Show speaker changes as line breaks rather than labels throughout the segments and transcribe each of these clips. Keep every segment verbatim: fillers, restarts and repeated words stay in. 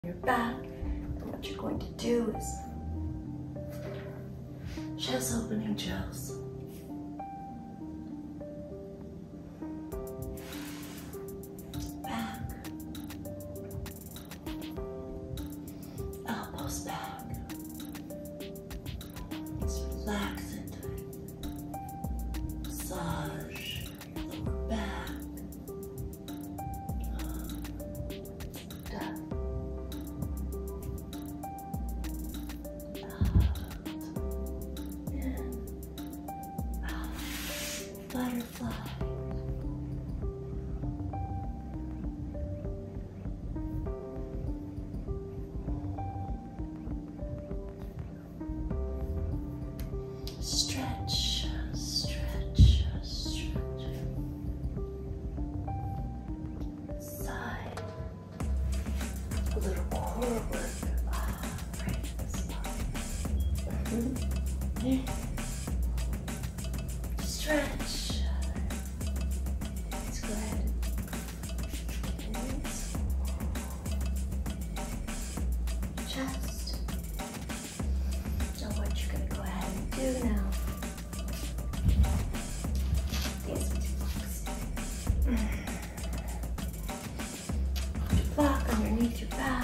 your back. And what you're going to do is chest opening drills. Back, elbows back. Just relax into it. Massage lower back. Down. Butterfly. Stretch, stretch, stretch. Side. A little core work. Ah, right in the spot. Mm-hmm. Stretch. Let's go ahead and chest. So what you're going to go ahead and do now is block underneath your back.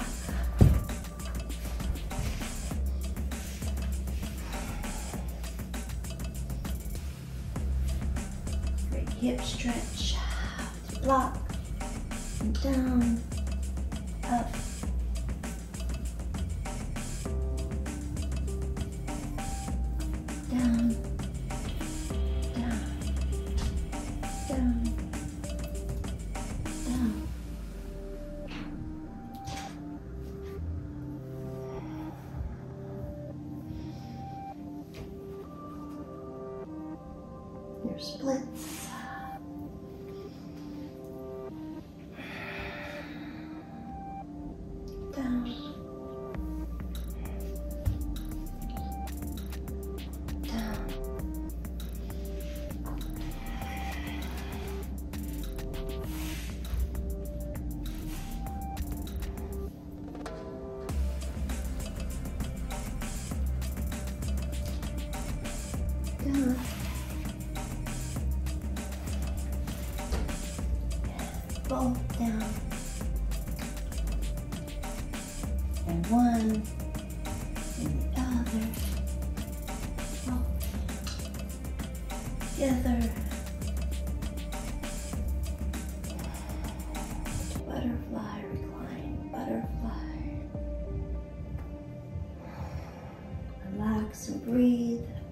Great hip stretch. Block. And down. Up. Down. Down. Down. Down. Your splits. Down. Down. Down. Both down. And one, and the other. Both together. Butterfly, recline, butterfly. Relax and breathe.